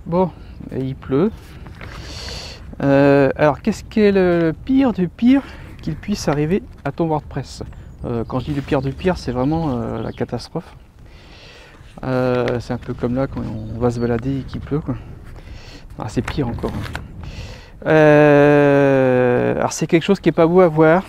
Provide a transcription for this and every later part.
Bon, et il pleut. Alors, qu'est-ce qui est le pire du pire qu'il puisse arriver à ton WordPress? Quand je dis le pire du pire, c'est vraiment la catastrophe. C'est un peu comme là quand on va se balader et qu'il pleut, quoi. Ah, c'est pire encore. Alors c'est quelque chose qui est pas beau à voir.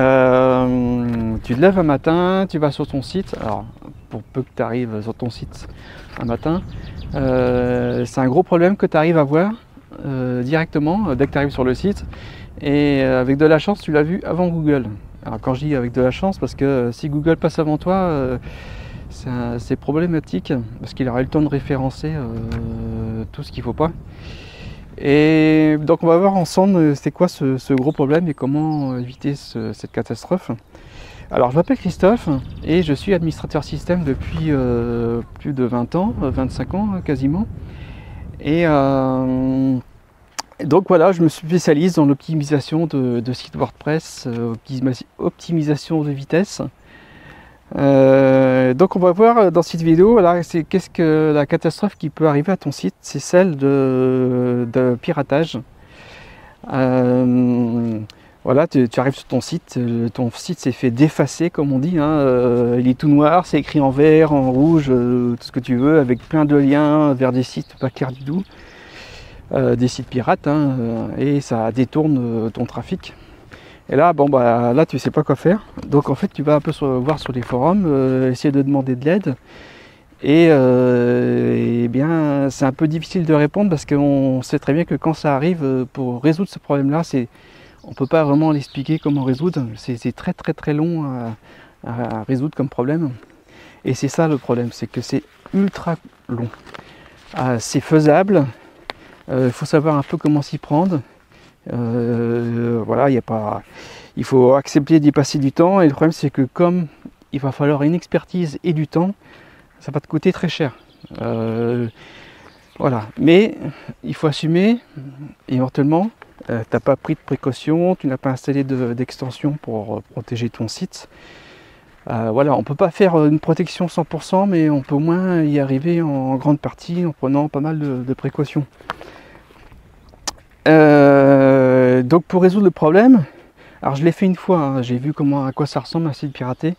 Tu te lèves un matin, tu vas sur ton site. Alors pour peu que tu arrives sur ton site un matin, c'est un gros problème que tu arrives à voir directement dès que tu arrives sur le site. Et avec de la chance, tu l'as vu avant Google. Alors quand je dis avec de la chance, parce que si Google passe avant toi, c'est problématique parce qu'il aura eu le temps de référencer tout ce qu'il ne faut pas. Et donc on va voir ensemble c'est quoi ce gros problème et comment éviter cette catastrophe. Alors je m'appelle Christophe et je suis administrateur système depuis plus de 20 ans, 25 ans quasiment. Et donc voilà, je me spécialise dans l'optimisation de sites WordPress, optimisation de vitesse. Donc on va voir dans cette vidéo, c'est qu'est-ce que la catastrophe qui peut arriver à ton site, c'est celle de piratage. Voilà, tu arrives sur ton site s'est fait défacer comme on dit, hein, il est tout noir, c'est écrit en vert, en rouge, tout ce que tu veux, avec plein de liens vers des sites pas clairs du tout, des sites pirates, hein, et ça détourne ton trafic. Et là, là tu sais pas quoi faire. Donc en fait, tu vas un peu voir sur les forums, essayer de demander de l'aide. Et bien, c'est un peu difficile de répondre parce qu'on sait très bien que quand ça arrive, pour résoudre ce problème-là, on peut pas vraiment l'expliquer comment résoudre. C'est très très très long à résoudre comme problème. Et c'est ça le problème, c'est que c'est ultra long. C'est faisable. Il faut savoir un peu comment s'y prendre. Voilà, il faut accepter d'y passer du temps, et le problème c'est que comme il va falloir une expertise et du temps, ça va te coûter très cher. Voilà, mais il faut assumer. Éventuellement, tu n'as pas pris de précautions, tu n'as pas installé d'extension pour protéger ton site. Voilà, on ne peut pas faire une protection 100%, mais on peut au moins y arriver en grande partie en prenant pas mal de précautions. Donc pour résoudre le problème, alors je l'ai fait une fois, hein, j'ai vu à quoi ça ressemble un site piraté.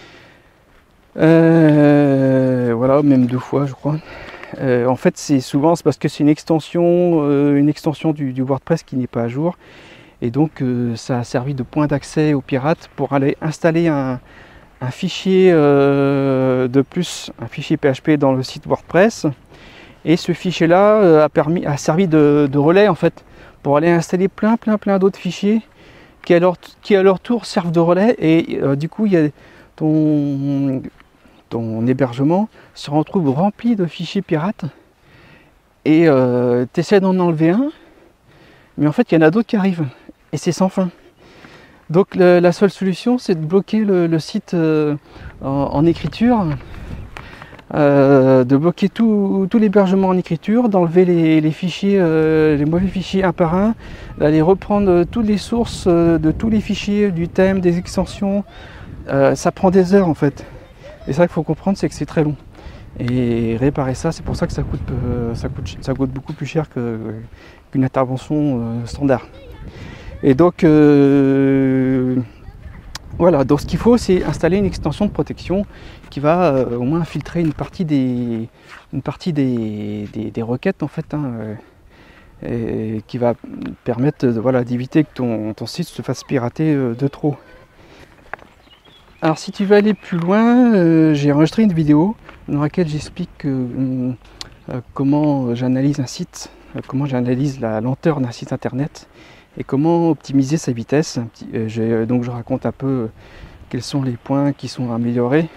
Voilà, même 2 fois je crois. En fait c'est parce que c'est une extension du WordPress qui n'est pas à jour. Et donc ça a servi de point d'accès aux pirates pour aller installer un fichier de plus, un fichier PHP dans le site WordPress. Et ce fichier là a servi de relais en fait, pour aller installer plein d'autres fichiers qui à leur tour servent de relais, et du coup il y a ton hébergement se retrouve rempli de fichiers pirates, et tu essaies d'en enlever un, mais en fait il y en a d'autres qui arrivent et c'est sans fin. Donc la seule solution c'est de bloquer le site en écriture, de bloquer tout l'hébergement en écriture, d'enlever les fichiers, les mauvais fichiers un par un, d'aller reprendre toutes les sources de tous les fichiers, du thème, des extensions. Ça prend des heures en fait. Et ça qu'il faut comprendre, c'est que c'est très long. Et réparer ça, c'est pour ça que ça coûte beaucoup plus cher qu'une intervention standard. Et donc voilà, donc ce qu'il faut, c'est installer une extension de protection qui va au moins filtrer une partie des requêtes en fait, hein, et qui va permettre d'éviter que ton site se fasse pirater de trop. Alors si tu veux aller plus loin, j'ai enregistré une vidéo dans laquelle j'explique comment j'analyse un site, comment j'analyse la lenteur d'un site internet et comment optimiser sa vitesse. Donc je raconte un peu quels sont les points qui sont améliorés.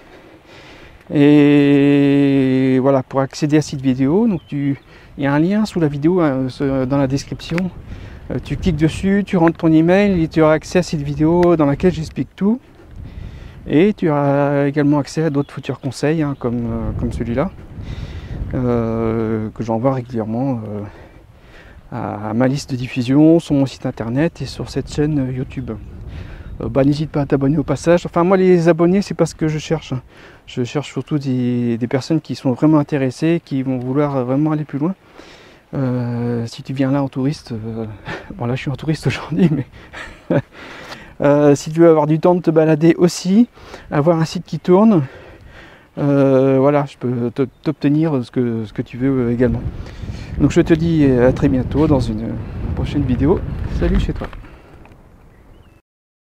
Et voilà, pour accéder à cette vidéo, donc il y a un lien sous la vidéo, dans la description. Tu cliques dessus, tu rentres ton email et tu auras accès à cette vidéo dans laquelle j'explique tout. Et tu auras également accès à d'autres futurs conseils, hein, comme celui-là, que j'envoie régulièrement à ma liste de diffusion, sur mon site internet et sur cette chaîne YouTube. N'hésite pas à t'abonner au passage. Enfin moi les abonnés c'est pas ce que je cherche. Je cherche surtout des personnes qui sont vraiment intéressées, qui vont vouloir vraiment aller plus loin. Si tu viens là en touriste, bon là je suis en touriste aujourd'hui, mais si tu veux avoir du temps de te balader aussi, avoir un site qui tourne, voilà, je peux t'obtenir ce que tu veux également. Donc je te dis à très bientôt dans une prochaine vidéo. Salut chez toi.